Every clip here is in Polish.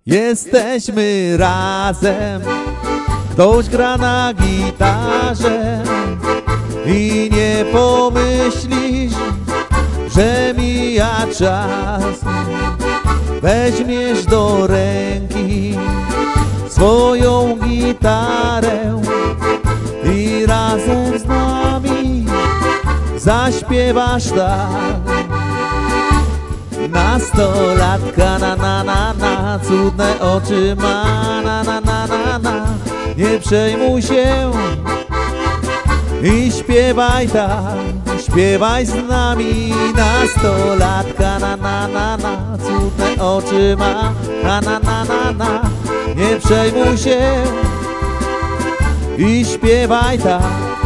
Jesteśmy razem, ktoś gra na gitarze i nie pomyślisz, że mija czas. Weźmiesz do ręki swoją gitarę i razem z nami zaśpiewasz tak. Nastolatka na, cudne oczy ma, na. Nie przejmuj się i śpiewaj tak, śpiewaj z nami. Nastolatka na, cudne oczy ma, na. Nie przejmuj się i śpiewaj tak.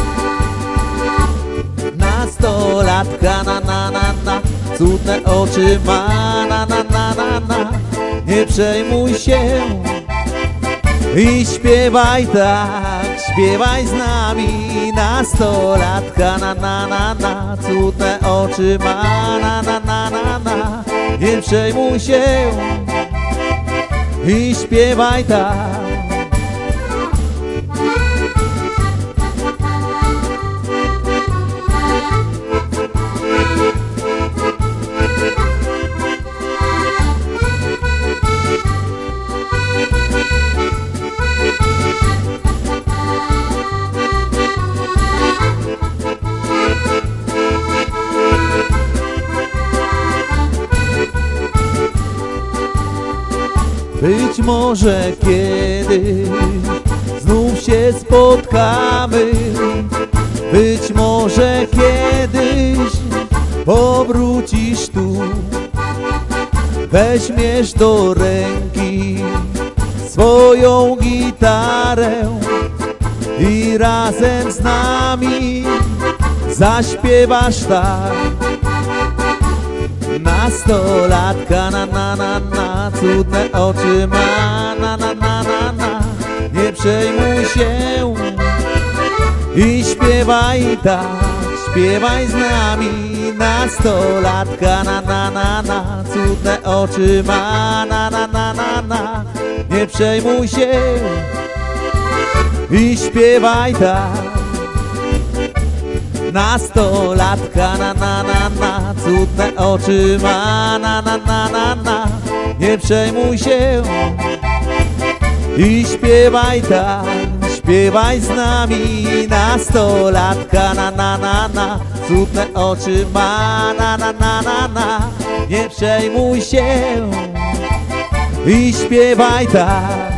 Nastolatka na, cudne oczy ma, na. Nie przejmuj się i śpiewaj tak, śpiewaj z nami. Nastolatka na, cudne oczy ma, na. Nie przejmuj się i śpiewaj tak. Być może kiedyś znów się spotkamy, być może kiedyś powrócisz tu. Weźmiesz do ręki swoją gitarę i razem z nami zaśpiewasz tak. Nastolatka na, cudne oczy ma, na. Nie przejmuj się i śpiewaj tak, śpiewaj z nami. Nastolatka na, cudne oczy ma, na. Nie przejmuj się i śpiewaj tak. Nastolatka na, cudne oczy ma, na. Nie przejmuj się i śpiewaj tak, śpiewaj z nami. Nastolatka na, cudne oczy ma, na. Nie przejmuj się i śpiewaj tak.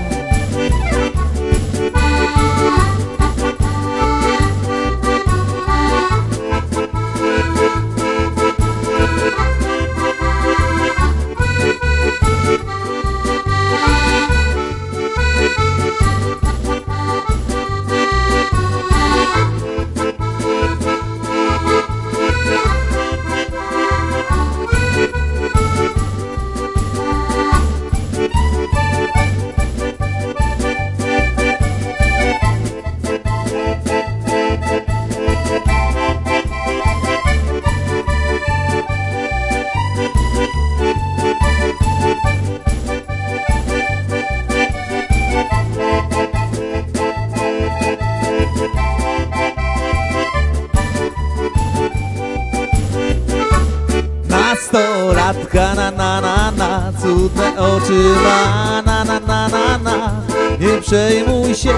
Nastolatka na, cudne oczy ma, na. Nie przejmuj się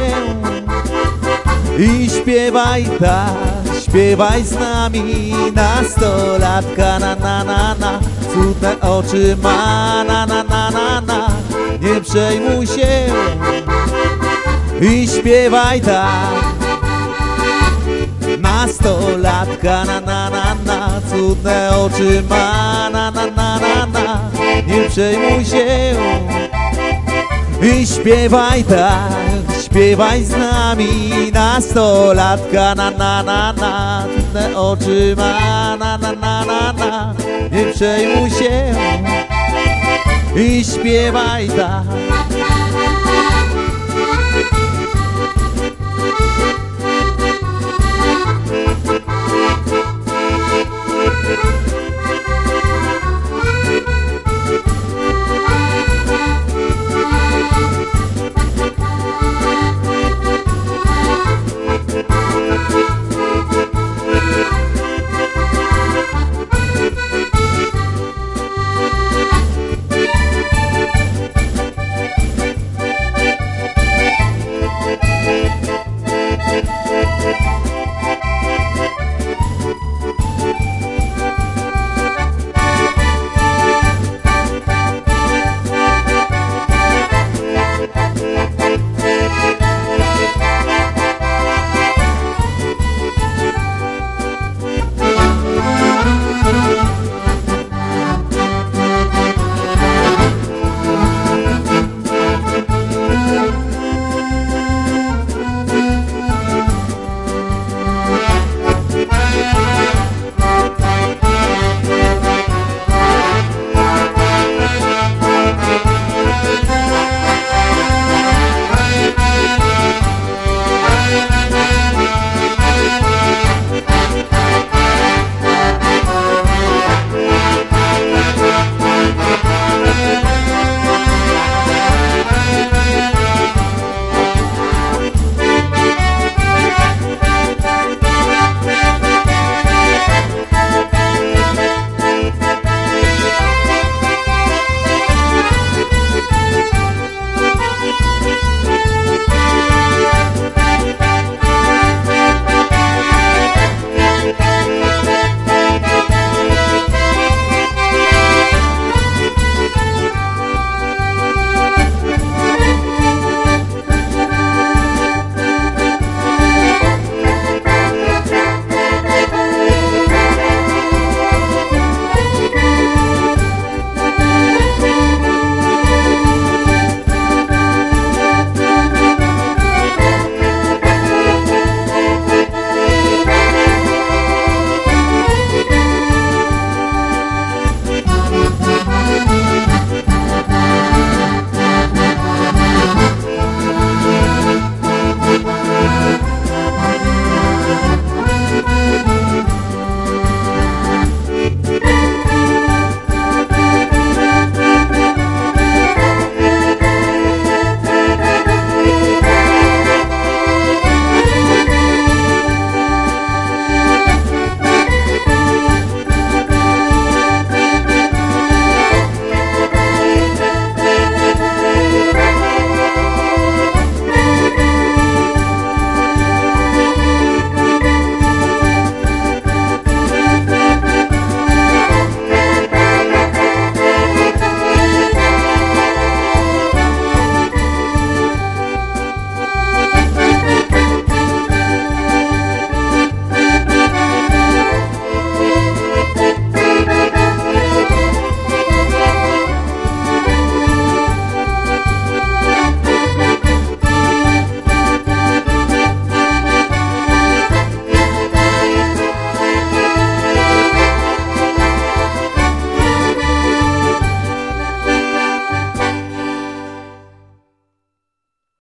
i śpiewaj tak, śpiewaj z nami. Nastolatka na, cudne oczy ma, na. Nie przejmuj się i śpiewaj tak. Nastolatka na, cudne oczy ma, na. Nie przejmuj się i śpiewaj tak, śpiewaj z nami. Nastolatka na, cudne oczy ma, na. Nie przejmuj się i śpiewaj tak.